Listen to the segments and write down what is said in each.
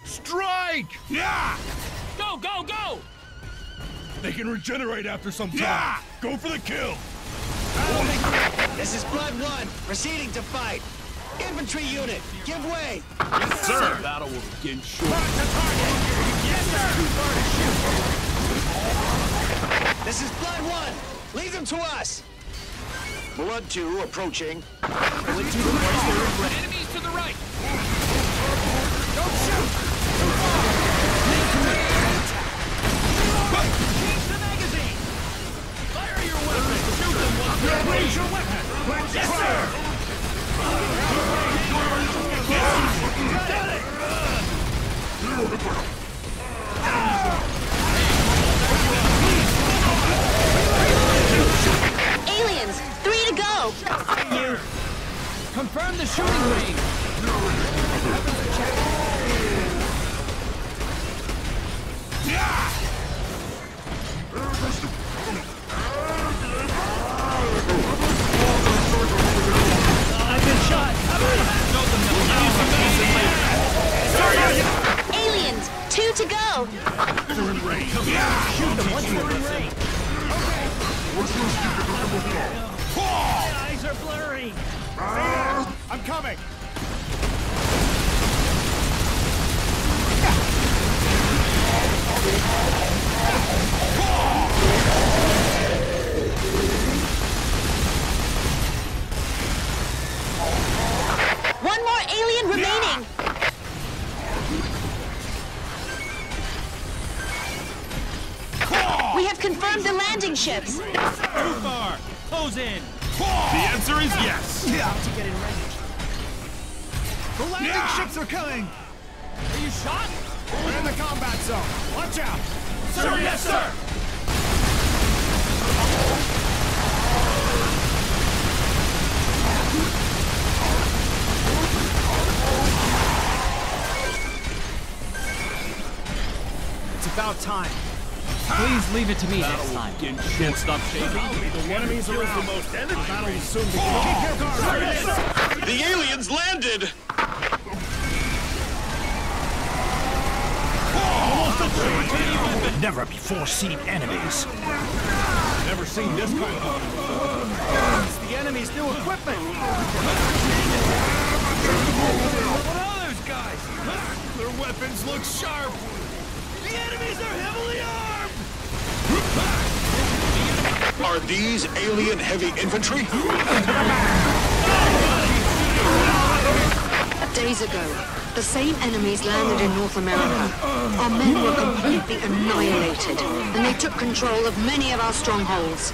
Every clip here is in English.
Strike! Yeah! Go, go, go! They can regenerate after some time. Yeah! Go for the kill! This is Blood 1, proceeding to fight. Infantry unit, give way! Yes, sir! The battle will begin shortly. Yes, sir! Too far to shoot. This is Blood 1, lead them to us! Blood 2 approaching. Enemies to the right! Don't shoot! Change the magazine! Fire your weapon! Shoot them once they're Raise your weapon! Yes, sir! Got it! Aliens! 3 to go! Confirm the shooting range! I've been shot! Aliens! 2 to go! Shoot them once they're in range! My eyes are blurry! I'm coming! One more alien remaining! We have confirmed the landing ships! Too far! Close in! The answer is yes! To get in range. The landing ships are coming! Are you shot? We're in the combat zone. Watch out! Sir, yes, sir! It's about time. Please leave it to me next time. Can't stop shaking. The enemies are the most energy. The battle will soon begin. Keep your guard. The aliens landed! Never before seen enemies. Never seen this kind of... It's the enemy's new equipment. What are those guys? Their weapons look sharp. The enemies are heavily armed! Are these alien heavy infantry? Days ago, the same enemies landed in North America. Our men were completely annihilated, and they took control of many of our strongholds.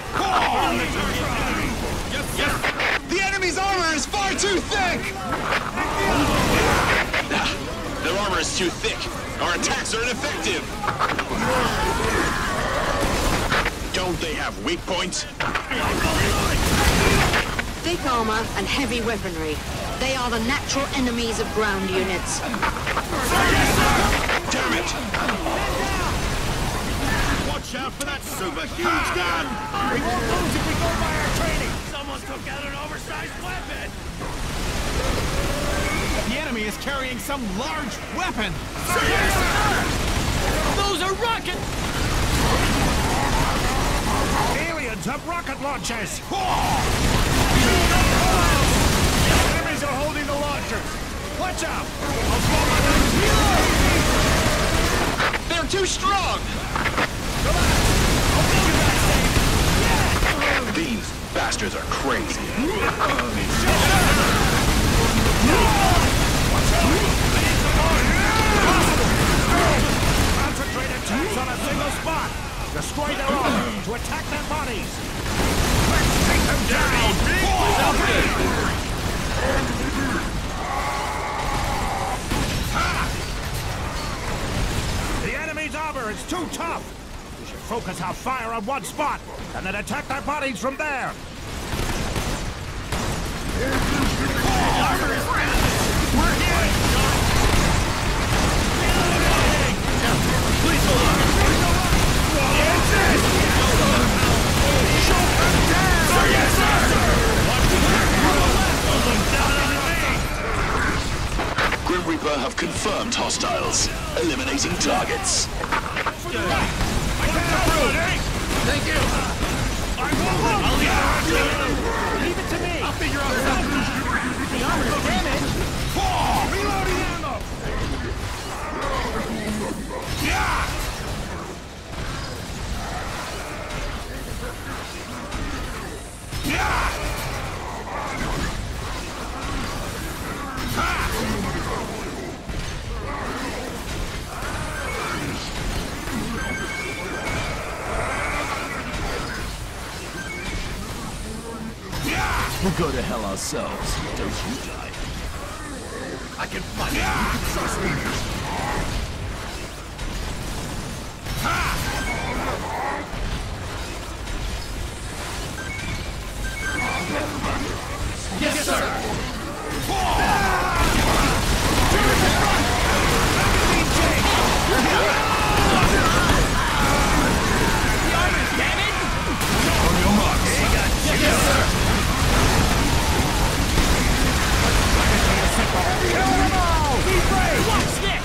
The enemy's armor is far too thick! Their armor is too thick. Our attacks are ineffective. Don't they have weak points? Thick armor and heavy weaponry. They are the natural enemies of ground units. Damn it! Watch out for that super huge gun! We won't lose if we go by our training! Someone took out an oversized weapon! The enemy is carrying some large weapon! Those are rockets! Aliens have rocket launchers! Enemies are holding the launchers! Watch out! They're too strong! These bastards are crazy. Concentrate attacks on a single spot! Destroy their armor to attack their bodies! Let's take them down! The enemy's armor is too tough! We should focus our fire on one spot, and then attack their bodies from there! We're here! Please hold on! Shoot them down! Sir, yes, sir! Grim Reaper, have confirmed hostiles. Eliminating targets. Thank you. Leave it to me! I'll figure out something. The armor's damaged! Reloading ammo! Yeah! Yeah! We'll go to hell ourselves. Don't you die. I can fight it. You can trust me. Yes, sir. On your marks. Yes, sir. Kill them all! Be brave! Watch this.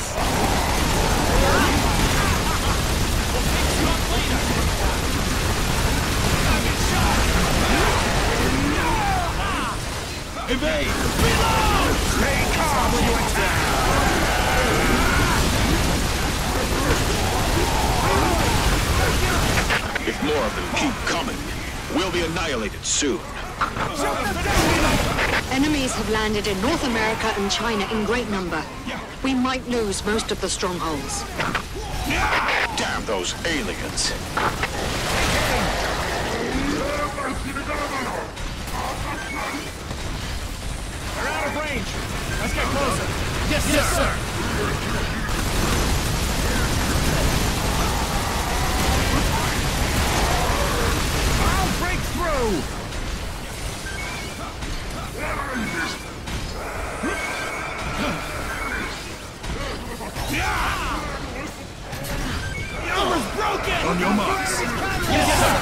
Evade! Reload! Stay calm when you attack! If more of them keep coming, we'll be annihilated soon. Enemies have landed in North America and China in great number. We might lose most of the strongholds. Damn those aliens. They're out of range. Let's get closer. Yes, sir. I'll break through! The armor's broken! On your marks. Yes, sir!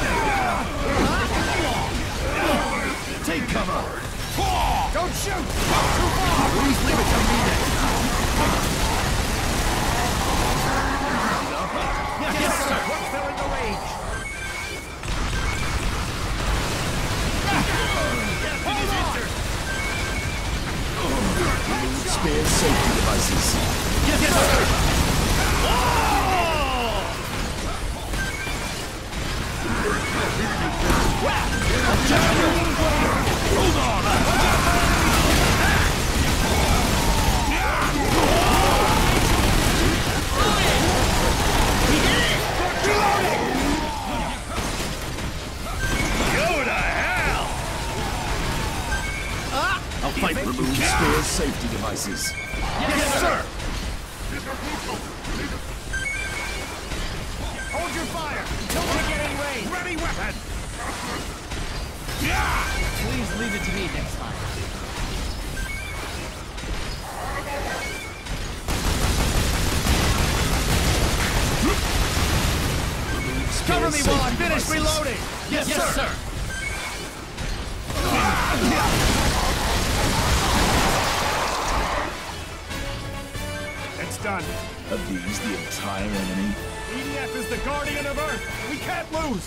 Take cover. Don't shoot! Too far! Please leave it to me then. Yes, sir. Once they're in the range. Spare safety devices. Yes, sir. Hold on! I'll fight. Remove spare safety devices. Yes, sir. Hold your fire until we get in range. Ready weapon! Yeah! Please leave it to me next time. Cover me while I finish reloading! Yes, sir. It's done. Are these the entire enemy? EDF is the guardian of Earth. We can't lose.